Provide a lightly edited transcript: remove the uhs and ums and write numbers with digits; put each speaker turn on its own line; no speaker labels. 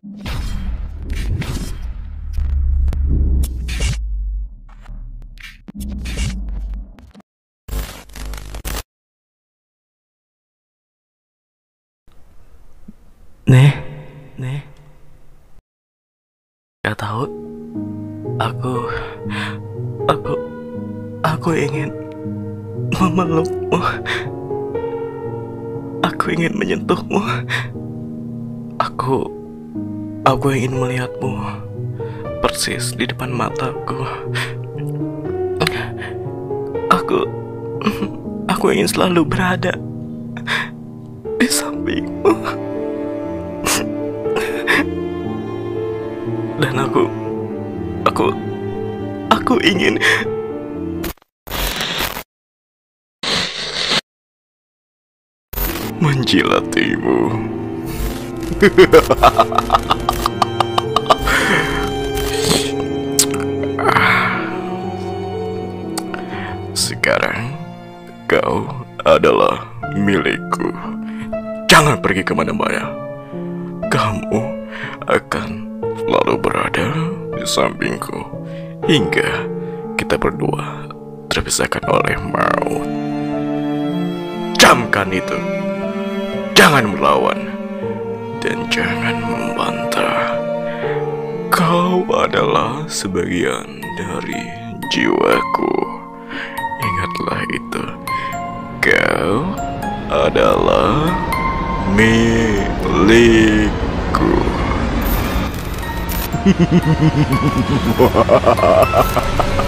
Nih, gak tahu. Aku, aku, aku ingin memelukmu. Aku ingin menyentuhmu. Aku, aku ingin melihatmu persis di depan mataku. Aku ingin selalu berada di sampingmu. Dan aku ingin menjilatimu. Sekarang kau adalah milikku. Jangan pergi kemana-mana. Kamu akan selalu berada di sampingku hingga kita berdua terpisahkan oleh maut. Camkan itu. Jangan melawan dan jangan membantah. Kau adalah sebagian dari jiwaku. Ingatlah itu. Kau adalah milikku.